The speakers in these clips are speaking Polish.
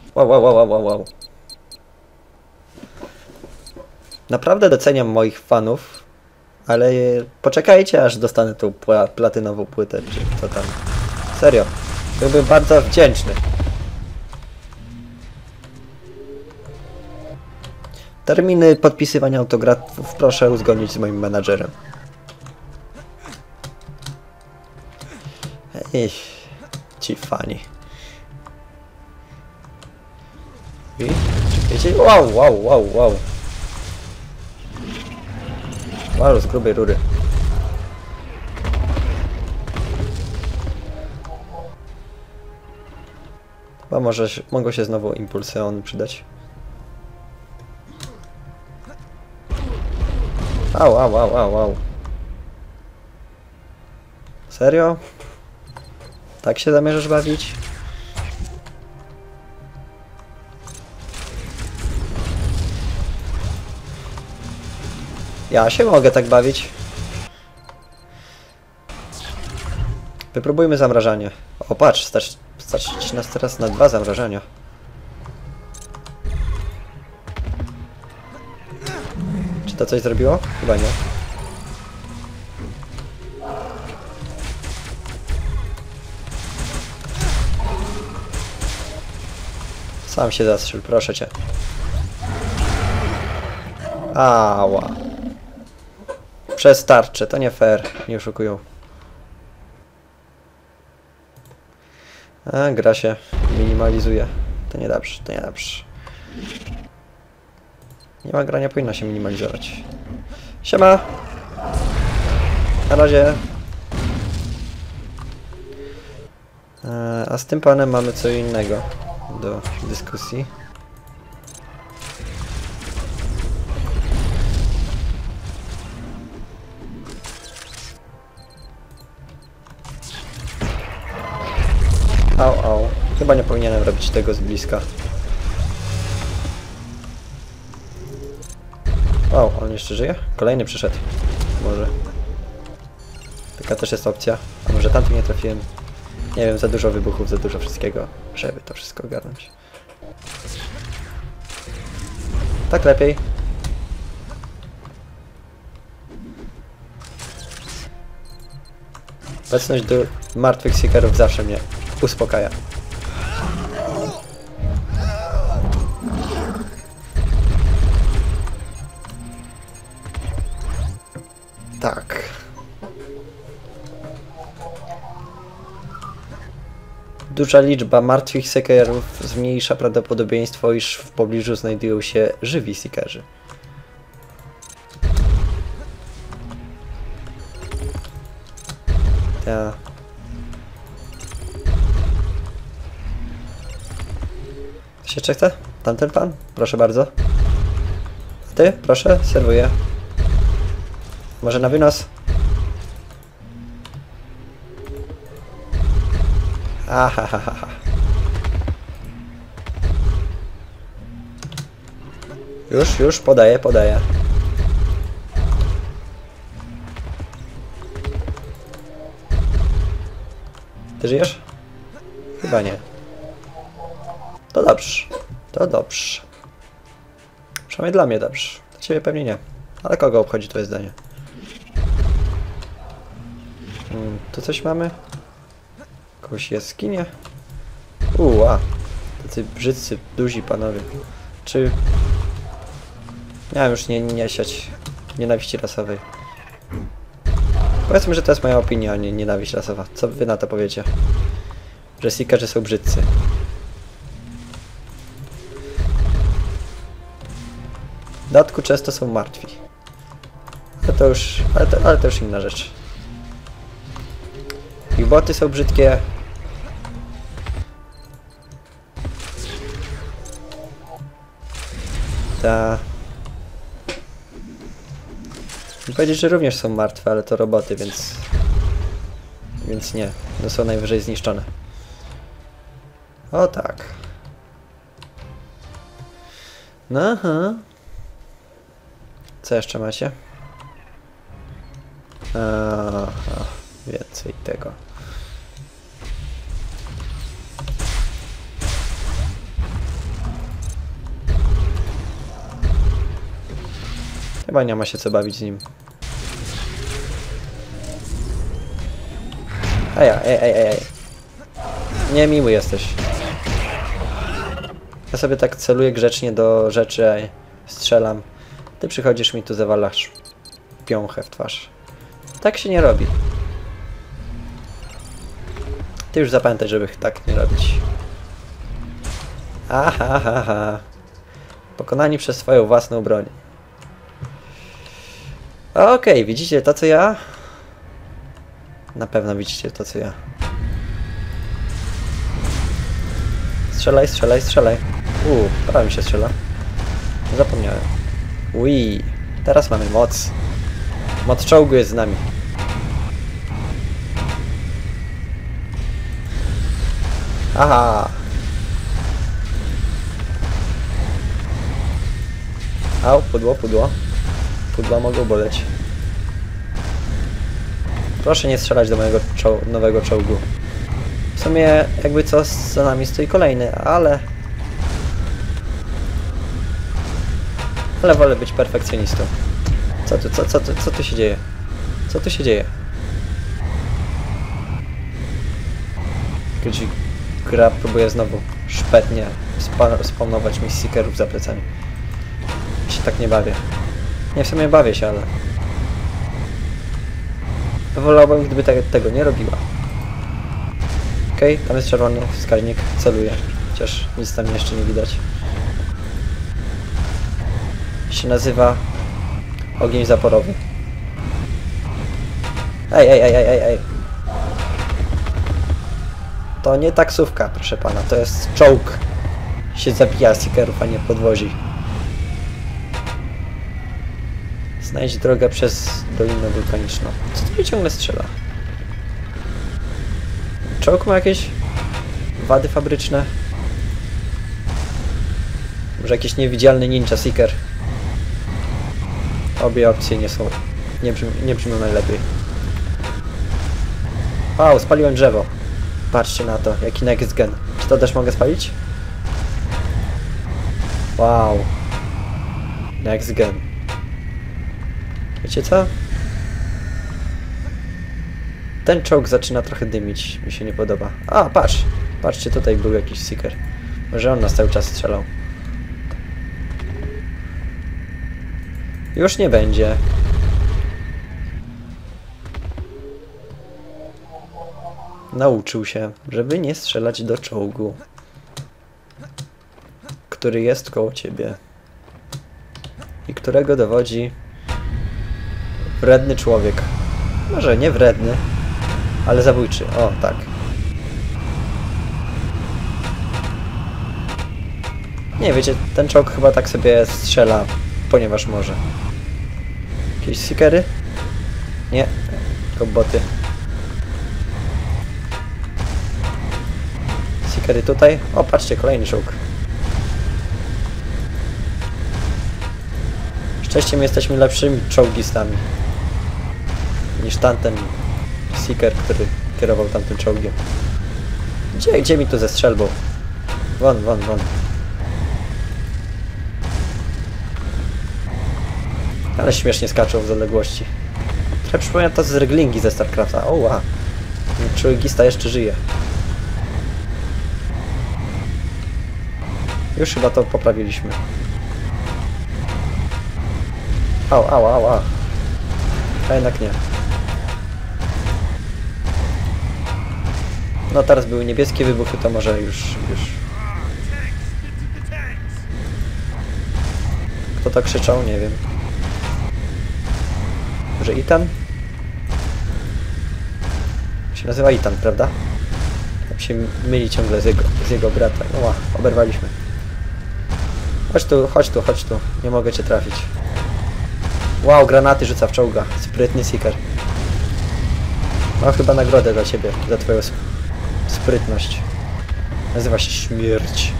Wow, wow, wow, wow, wow. Naprawdę doceniam moich fanów, ale poczekajcie, aż dostanę tą platynową płytę, czy co tam. Serio, byłbym bardzo wdzięczny. Terminy podpisywania autografów proszę uzgodnić z moim menadżerem. Ej, ci fani. Wiecie? Wow, wow, wow, wow. Wow, z grubej rury. Chyba może mogą się znowu impulsy przydać. Au, au, au, au, au. Serio? Tak się zamierzasz bawić? Ja się mogę tak bawić. Wypróbujmy zamrażanie. O patrz, stać nas teraz na 2 zamrażania. Czy to coś zrobiło? Chyba nie. Sam się zastrzel, proszę cię. Ała. Przez tarczę, to nie fair. Nie oszukują. A, gra się minimalizuje. To niedobrze, to niedobrze. Nie ma grania, powinna się minimalizować. Siema! Na razie. A z tym panem mamy co innego do dyskusji. Au, au. Chyba nie powinienem robić tego z bliska. Wow, on jeszcze żyje? Kolejny przyszedł. Może. Taka też jest opcja. A może tamtym nie trafiłem? Nie wiem, za dużo wybuchów, za dużo wszystkiego, żeby to wszystko ogarnąć. Tak lepiej. Obecność do martwych seekerów zawsze mnie uspokaja. Tak. Duża liczba martwych seekerów zmniejsza prawdopodobieństwo, iż w pobliżu znajdują się żywi seekerzy. Ta. Ktoś jeszcze chce? Tamten pan? Proszę bardzo. A ty? Proszę, serwuję. Może na wynos? Ahahaha. Już, podaję. Ty żyjesz? Chyba nie. To dobrze. Przynajmniej dla mnie dobrze. Dla ciebie pewnie nie. Ale kogo obchodzi twoje zdanie? Tu coś mamy? Jakąś jaskinię? Tacy brzydcy, duzi panowie. Czy... Miałem już nie siać nienawiści rasowej. Powiedzmy, że to jest moja opinia, a nie nienawiść rasowa. Co wy na to powiecie? Że seekerzy są brzydcy. W dodatku często są martwi. Ale to już inna rzecz. Ich boty są brzydkie. Ta. Chcę powiedzieć, że również są martwe, ale to roboty, więc... Więc nie. No są najwyżej zniszczone. O tak. No aha. Co jeszcze macie? Aha. Więcej tego. Chyba nie ma się co bawić z nim. Ej. Niemiły jesteś. Ja sobie tak celuję grzecznie do rzeczy, strzelam. Ty przychodzisz mi tu, zawalasz piąchę w twarz. Tak się nie robi. Ty już zapamiętaj, żeby tak nie robić. Aha. Pokonani przez swoją własną broń. Okej, widzicie to co ja? Na pewno widzicie to co ja. Strzelaj. Prawie mi się strzela. Zapomniałem. Ui, teraz mamy moc. Moc czołgu jest z nami. Aha. Au, pudło. Pudła mogą boleć. Proszę nie strzelać do mojego nowego czołgu. W sumie jakby co za nami stoi kolejny, ale wolę być perfekcjonistą. Co tu się dzieje? Co tu się dzieje? Gra próbuje znowu szpetnie spawnować mi seekerów za plecami. Ja się tak nie bawię. Nie, w sumie bawię się, ale wolałbym, gdyby tego nie robiła. Okej, tam jest czerwony wskaźnik, celuję. Chociaż nic tam jeszcze nie widać. Się nazywa ogień zaporowy. Ej. To nie taksówka, proszę pana, to jest czołg. Się zabija seekerów, a nie podwozi. Znajdź drogę przez Dolinę Wulkaniczną. Co tu ciągle strzela? Czołg ma jakieś wady fabryczne? Może jakiś niewidzialny ninja seeker? Obie opcje nie brzmią najlepiej. Wow, spaliłem drzewo. Patrzcie na to, jaki next gen. Czy to też mogę spalić? Wow. Next gen. Wiecie co? Ten czołg zaczyna trochę dymić. Mi się nie podoba. A, patrz! Patrzcie, tutaj był jakiś seeker. Może on nas cały czas strzelał. Już nie będzie. Nauczył się, żeby nie strzelać do czołgu, który jest koło ciebie i którego dowodzi wredny człowiek. Może nie wredny, ale zabójczy. O, tak. Nie, wiecie, ten czołg chyba tak sobie strzela, ponieważ może. Jakieś seekery? Nie, tylko boty. Seekery tutaj. O, patrzcie, kolejny czołg. Szczęściem jesteśmy lepszymi czołgistami niż tamten seeker, który kierował tamtym czołgiem. Gdzie mi tu ze strzelbą? Won. Ale śmiesznie skaczą z odległości. Trochę przypomina to z Ryglingi ze StarCrafta. O, wow. Czołgista jeszcze żyje. Już chyba to poprawiliśmy. Au. A jednak nie. No teraz były niebieskie wybuchy, to może już. Kto to krzyczał? Nie wiem. Może Ethan? Się nazywa Ethan, prawda? Tam się myli ciągle z jego brata. No, oberwaliśmy. Chodź tu. Nie mogę cię trafić. Wow, granaty rzuca w czołga. Sprytny seeker. Mam chyba nagrodę dla ciebie, za twoją sprytność. Nazywa się śmierć.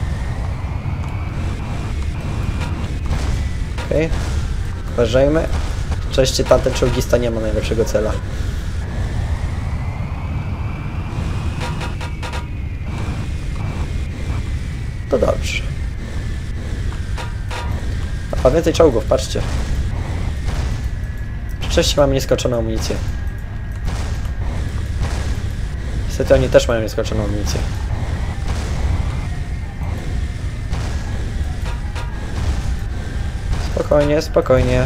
Okej. Uważajmy. Cześć, tamten czołgista nie ma najlepszego cela. To dobrze. A więcej czołgów, patrzcie. Szczęście mamy nieskończoną amunicję. Niestety oni też mają nieskończoną amunicję. Spokojnie, spokojnie.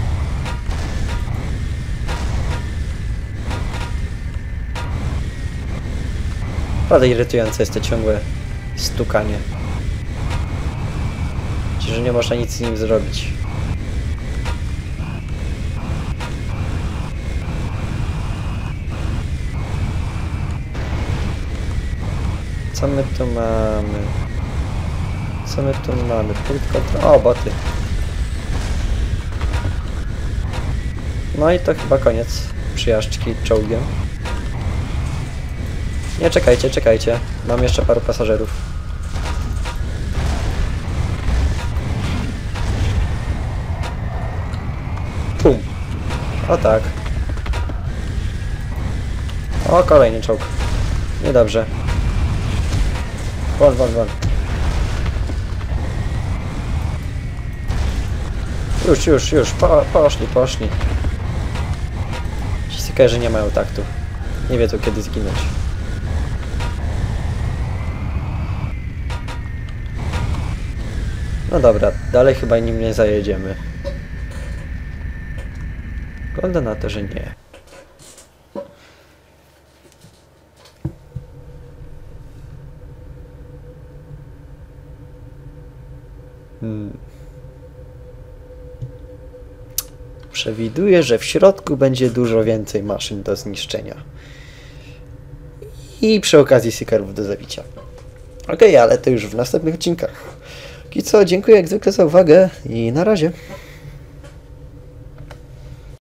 Naprawdę irytujące jest to ciągłe stukanie. Czyli, że nie można nic z nim zrobić. Co my tu mamy? Co my tu mamy? Punkt kontroli. O, boty. No i to chyba koniec przyjażdżki czołgiem. Nie, czekajcie, czekajcie. Mam jeszcze paru pasażerów. Pum. O tak. O, kolejny czołg. Niedobrze. Won, won, won. Już. Poszli. Ci sykerzy nie mają taktu. Nie wiedzą, kiedy zginąć. No dobra, dalej chyba nim nie zajedziemy. Wygląda na to, że nie. Przewiduję, że w środku będzie dużo więcej maszyn do zniszczenia. I przy okazji seekerów do zabicia. Okej, ale to już w następnych odcinkach. I co, dziękuję jak zwykle za uwagę i na razie.